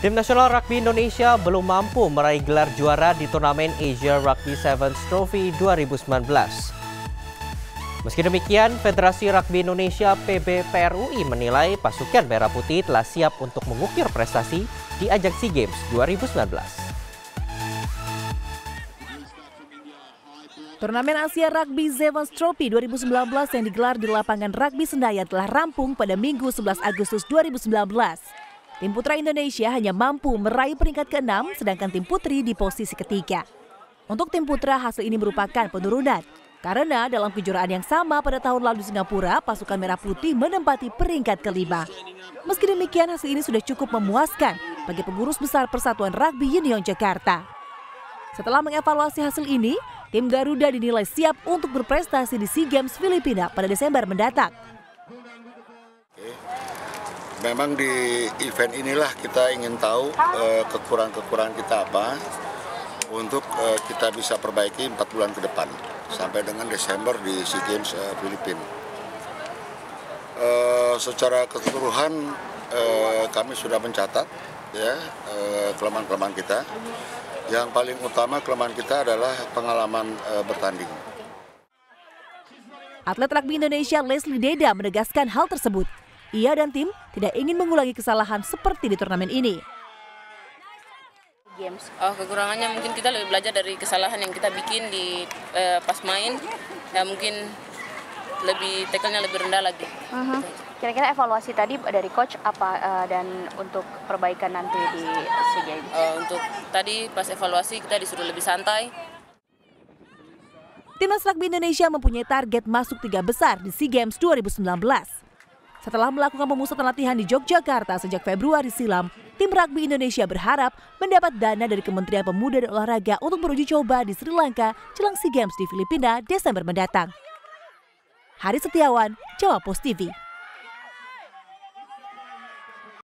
Tim nasional rugby Indonesia belum mampu meraih gelar juara di turnamen Asia Rugby Sevens Trophy 2019. Meski demikian, Federasi Rugby Indonesia PBPRUI menilai pasukan Merah Putih telah siap untuk mengukir prestasi di ajang SEA Games 2019. Turnamen Asia Rugby Sevens Trophy 2019 yang digelar di lapangan Rugby Senayan telah rampung pada Minggu 11 Agustus 2019. Tim putra Indonesia hanya mampu meraih peringkat ke-6, sedangkan tim putri di posisi ketiga. Untuk tim putra, hasil ini merupakan penurunan, karena dalam kejuaraan yang sama pada tahun lalu di Singapura, pasukan Merah Putih menempati peringkat ke-5. Meski demikian, hasil ini sudah cukup memuaskan bagi pengurus besar Persatuan Rugby Union Jakarta. Setelah mengevaluasi hasil ini, tim Garuda dinilai siap untuk berprestasi di SEA Games Filipina pada Desember mendatang. Memang di event inilah kita ingin tahu kekurangan-kekurangan kita apa untuk kita bisa perbaiki 4 bulan ke depan sampai dengan Desember di SEA Games Filipina. Secara keseluruhan kami sudah mencatat ya kelemahan-kelemahan kita. Yang paling utama kelemahan kita adalah pengalaman bertanding. Atlet rugby Indonesia Leslie Deda menegaskan hal tersebut. Ia dan tim tidak ingin mengulangi kesalahan seperti di turnamen ini. Kekurangannya mungkin kita lebih belajar dari kesalahan yang kita bikin di pas main. Ya mungkin tackle-nya lebih rendah lagi. Kira-kira evaluasi tadi dari coach apa dan untuk perbaikan nanti di SEA Games? Untuk tadi pas evaluasi kita disuruh lebih santai. Timnas Rugby Indonesia mempunyai target masuk 3 besar di SEA Games 2019. Setelah melakukan pemusatan latihan di Yogyakarta sejak Februari silam, tim rugby Indonesia berharap mendapat dana dari Kementerian Pemuda dan Olahraga untuk beruji coba di Sri Lanka jelang SEA Games di Filipina Desember mendatang. Hari Setiawan, Jawa Post TV.